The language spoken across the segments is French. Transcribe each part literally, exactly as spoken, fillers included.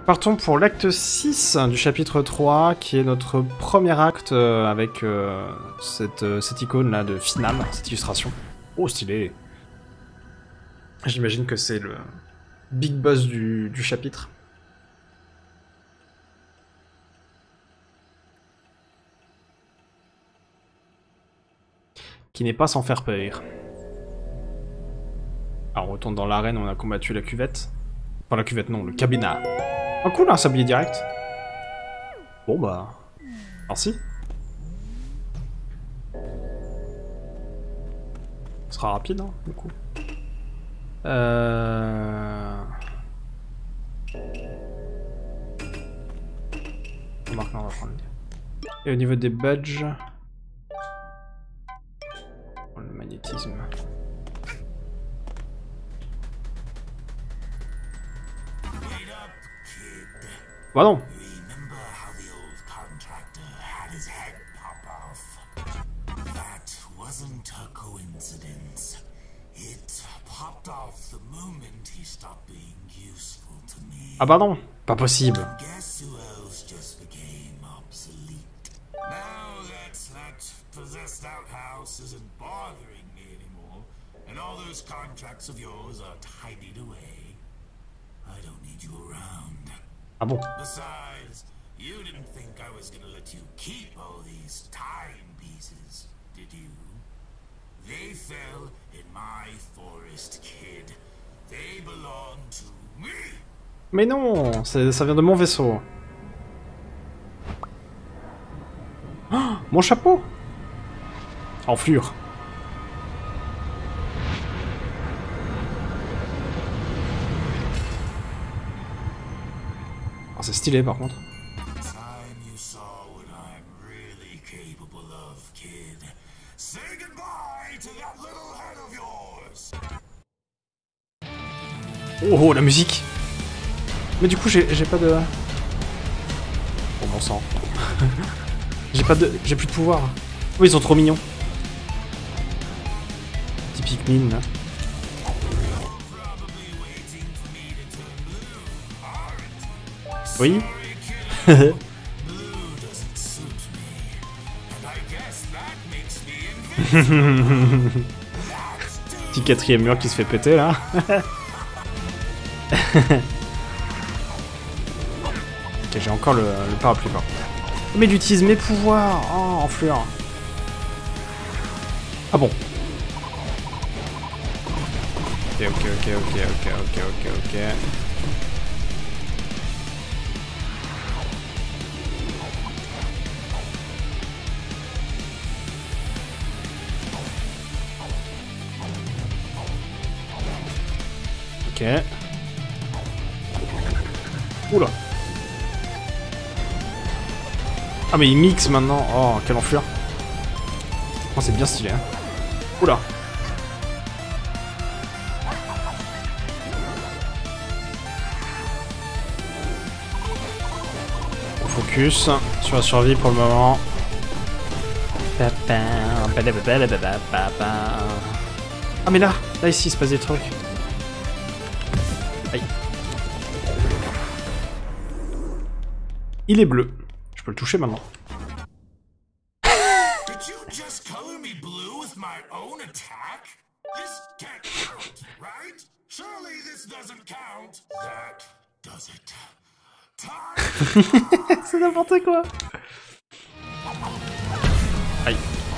partons pour l'acte six du chapitre trois, qui est notre premier acte euh, avec euh, cette, euh, cette icône là de finale, cette illustration. Oh, stylé! J'imagine que c'est le big boss du, du chapitre. Qui n'est pas sans faire peur. Alors on retourne dans l'arène, on a combattu la cuvette. Enfin la cuvette non, le cabinet. Oh cool, un sablier direct. Bon bah... merci. Ce sera rapide, hein, du coup. Euh... Remarque, on va prendre... Et au niveau des badges... le magnétisme... Bah non. Ah bah non, pas possible. Ah bon? Besides, you didn't think I was gonna let you keep all these timepieces, did you? They fell in my forest, kid. They belong to me. Mais non, ça vient de mon vaisseau. Oh, mon chapeau! Enflure. Oh, c'est stylé par contre. Oh, oh la musique! Mais du coup j'ai pas de... Oh bon sang. J'ai pas de... J'ai plus de pouvoir. Oh ils sont trop mignons. Petit Pikmin là. Oui. Petit quatrième mur qui se fait péter là. Ok, j'ai encore le, le parapluie par contre. Mais j'utilise mes pouvoirs. Oh, en fleur. Ah bon. Ok, ok, ok, ok, ok, ok, ok, ok. Ok. Oula. Ah mais il mixe maintenant. Oh quelle enflure. Oh c'est bien stylé hein. Oula. On focus sur la survie pour le moment. Ah mais là, là ici il se passe des trucs. Aïe. Il est bleu. Je peux le toucher maintenant. C'est n'importe quoi. Aïe.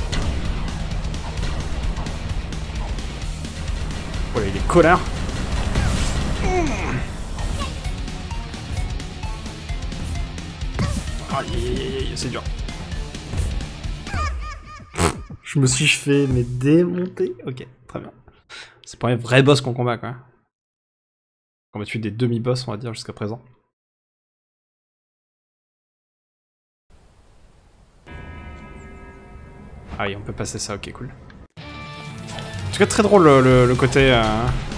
Oh là, il est colère. Aïe aïe aïe aïe, c'est dur. Je me suis fait mais démonter. Ok, très bien. C'est pas un vrai boss qu'on combat quoi. On va tuer des demi-boss on va dire jusqu'à présent. Ah oui, on peut passer ça, ok cool. En tout cas très drôle le, le, le côté... Euh...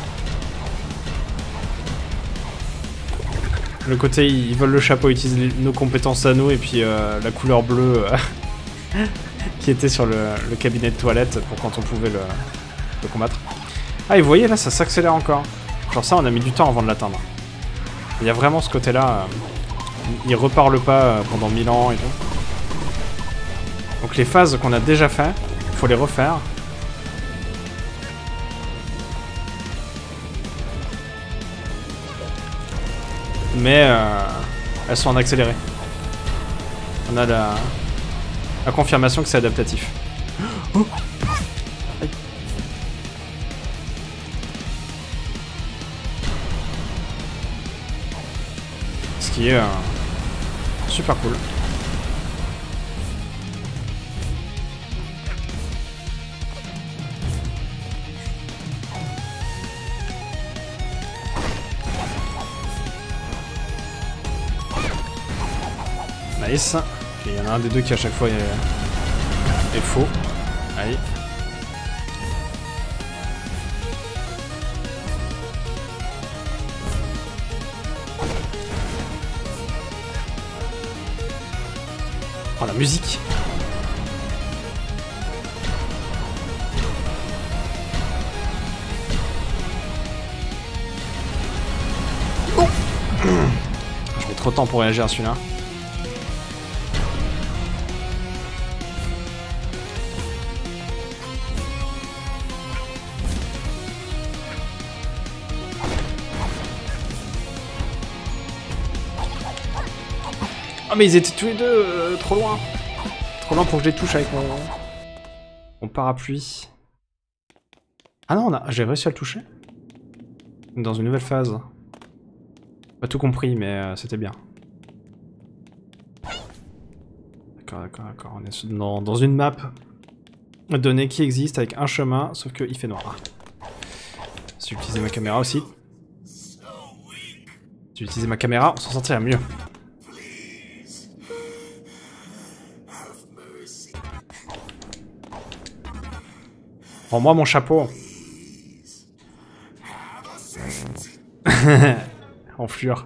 Le côté, ils volent le chapeau, ils utilisent nos compétences à nous, et puis euh, la couleur bleue euh, qui était sur le, le cabinet de toilette pour quand on pouvait le, le combattre. Ah, et vous voyez là, ça s'accélère encore. Genre ça, on a mis du temps avant de l'atteindre. Il y a vraiment ce côté-là. Euh, il reparle pas pendant mille ans et tout. Donc les phases qu'on a déjà fait, il faut les refaire. Mais euh, elles sont en accéléré. On a la, la confirmation que c'est adaptatif. Oh. Ce qui est euh, super cool. Nice. Il okay, y en a un des deux qui à chaque fois est, est faux. Allez. Oh la musique. Oh. Je mets trop de temps pour réagir à celui-là. Ah mais ils étaient tous les deux euh, trop loin. Trop loin pour que je les touche avec mon, mon parapluie. Ah non, j'ai réussi à le toucher. Dans une nouvelle phase. Pas tout compris, mais euh, c'était bien. D'accord, d'accord, d'accord. On est dans, dans une map donnée qui existe avec un chemin, sauf qu'il fait noir. Si j'utilisais ma caméra aussi. Si j'utilisais ma caméra, on s'en sortirait mieux. Rends-moi mon chapeau. Enflure.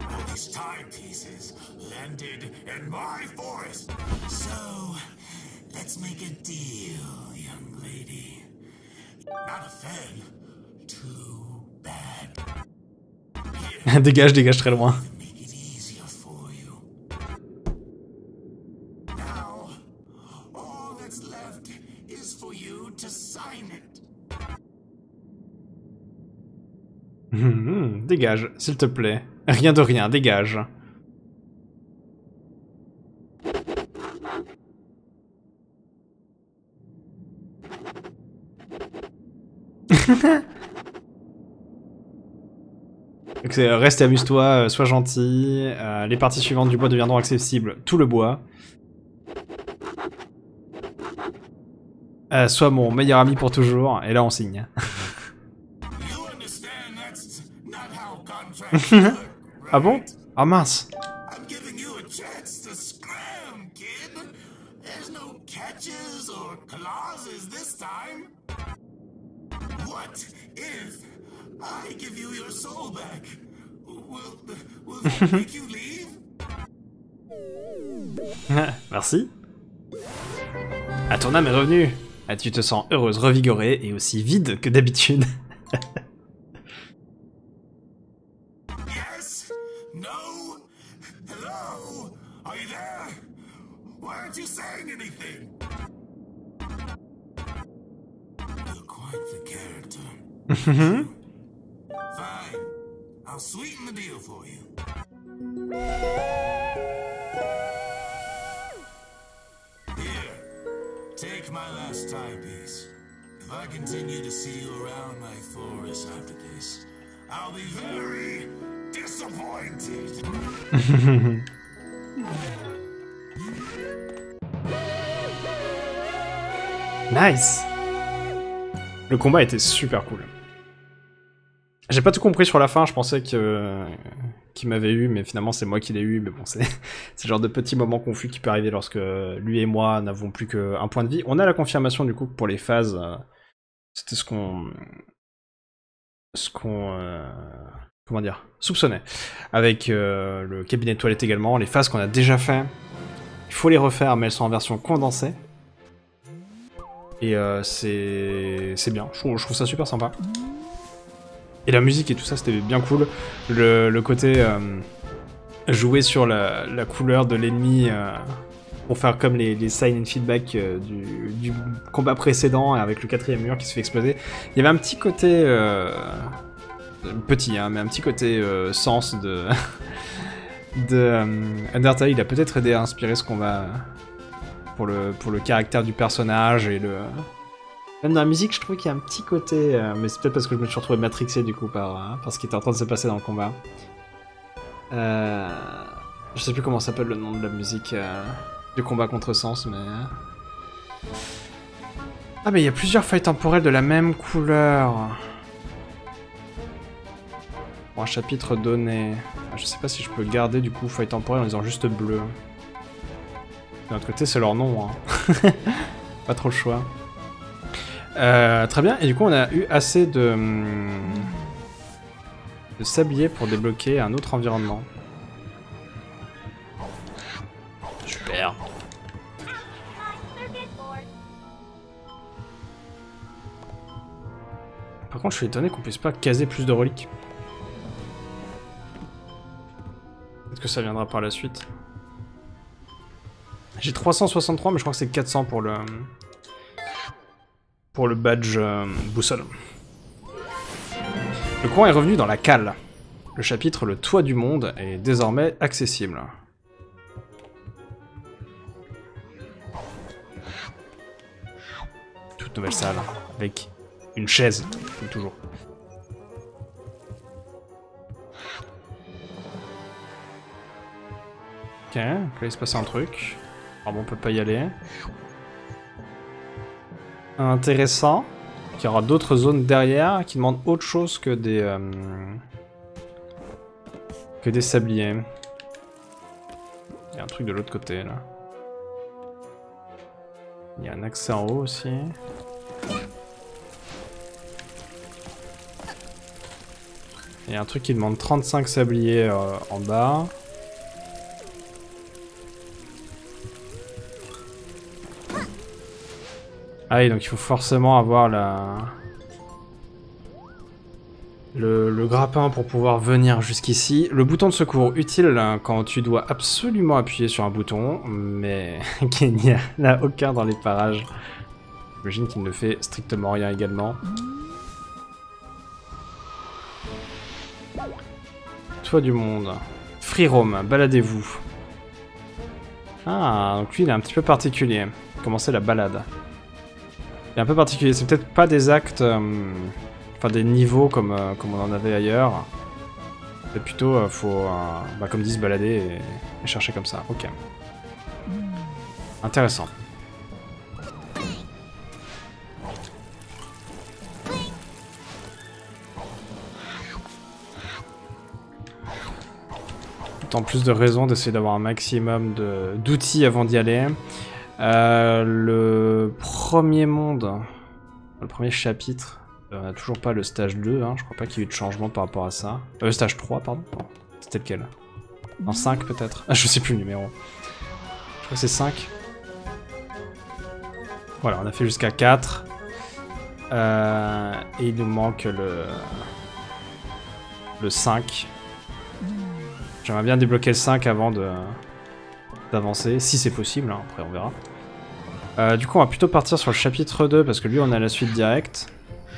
Dégage, dégage très loin. Mmh, dégage, s'il te plaît. Rien de rien, dégage. Reste et amuse-toi, sois gentil. Euh, les parties suivantes du bois deviendront accessibles. Tout le bois. Euh, sois mon meilleur ami pour toujours. Et là, on signe. Ah bon? Ah mince. Merci. Ah, ton âme est revenue. Ah, tu te sens heureuse, revigorée et aussi vide que d'habitude. Mm-hmm. Fine. I'll sweeten the deal for you. Here, take my last timepiece. If I continue to see you around my forest after this, I'll be very disappointed. Nice. Le combat était super cool. J'ai pas tout compris sur la fin, je pensais que euh, qu'il m'avait eu, mais finalement c'est moi qui l'ai eu, mais bon, c'est le genre de petit moment confus qui peut arriver lorsque lui et moi n'avons plus qu'un point de vie. On a la confirmation du coup que pour les phases, euh, c'était ce qu'on... ce qu'on... Euh, comment dire, soupçonnait. Avec euh, le cabinet de toilette également, les phases qu'on a déjà fait, il faut les refaire, mais elles sont en version condensée. Et euh, c'est c'est bien, je trouve, je trouve ça super sympa. Et la musique et tout ça, c'était bien cool. Le, le côté... Euh, jouer sur la, la couleur de l'ennemi euh, pour faire comme les, les sign and feedback euh, du, du combat précédent avec le quatrième mur qui se fait exploser. Il y avait un petit côté... Euh, petit, hein, mais un petit côté euh, sens de... de euh, Undertale. Il a peut-être aidé à inspirer ce combat pour le, pour le caractère du personnage et le... Même dans la musique, je trouve qu'il y a un petit côté... Euh, mais c'est peut-être parce que je me suis retrouvé matrixé du coup par, hein, par ce qui était en train de se passer dans le combat. Euh, je sais plus comment s'appelle le nom de la musique euh, du combat contre Sens, mais... Ah mais il y a plusieurs feuilles temporelles de la même couleur. Pour un chapitre donné. Je sais pas si je peux garder du coup feuilles temporelles en disant juste bleu. D'un autre côté, c'est leur nom, hein. Pas trop le choix. Euh, très bien, et du coup on a eu assez de, de sablier pour débloquer un autre environnement. Super. Par contre je suis étonné qu'on puisse pas caser plus de reliques. Peut-être que ça viendra par la suite. J'ai trois cent soixante-trois mais je crois que c'est quatre cents pour le... pour le badge euh, boussole. Le coin est revenu dans la cale. Le chapitre Le Toit du Monde est désormais accessible. Toute nouvelle salle, avec une chaise, comme toujours. Ok, là il se passe un truc. Alors bon, on peut pas y aller. Intéressant. Il y aura d'autres zones derrière qui demandent autre chose que des... Euh, que des sabliers. Il y a un truc de l'autre côté, là. Il y a un accès en haut aussi. Il y a un truc qui demande trente-cinq sabliers euh, en bas. Ah oui, donc il faut forcément avoir la... Le, le grappin pour pouvoir venir jusqu'ici. Le bouton de secours, utile quand tu dois absolument appuyer sur un bouton, mais qu'il n'y en a aucun dans les parages. J'imagine qu'il ne fait strictement rien également. Toit du monde. Free roam, baladez-vous. Ah, donc lui il est un petit peu particulier. Commencez la balade. Il est un peu particulier, c'est peut-être pas des actes, euh, enfin des niveaux comme, euh, comme on en avait ailleurs. C'est plutôt, euh, faut, euh, bah, comme dit, se balader et, et chercher comme ça. Ok. Intéressant. D'autant plus de raisons d'essayer d'avoir un maximum d'outils avant d'y aller. Euh, le premier monde, le premier chapitre, on n'a toujours pas le stage deux, hein, je crois pas qu'il y ait eu de changement par rapport à ça. Euh, stage trois, pardon. C'était lequel? Non, cinq peut-être. Ah, je sais plus le numéro. Je crois que c'est cinq. Voilà, on a fait jusqu'à quatre. Euh, et il nous manque le... le cinq. J'aimerais bien débloquer le cinq avant de... d'avancer, si c'est possible, hein, après on verra. Euh, du coup on va plutôt partir sur le chapitre deux, parce que lui on a la suite directe.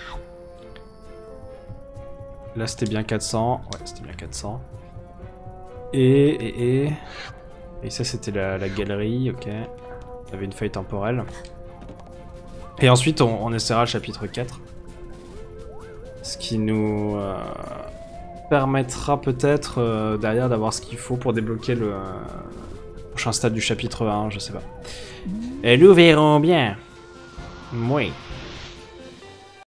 Là c'était bien quatre cents, ouais c'était bien quatre cents. Et, et, et... Et ça c'était la, la galerie, ok. On avait une feuille temporelle. Et ensuite on, on essaiera le chapitre quatre. Ce qui nous... Euh... permettra peut-être euh, derrière d'avoir ce qu'il faut pour débloquer le... Euh... prochain stade du chapitre un, je sais pas. Et nous verrons bien. Oui.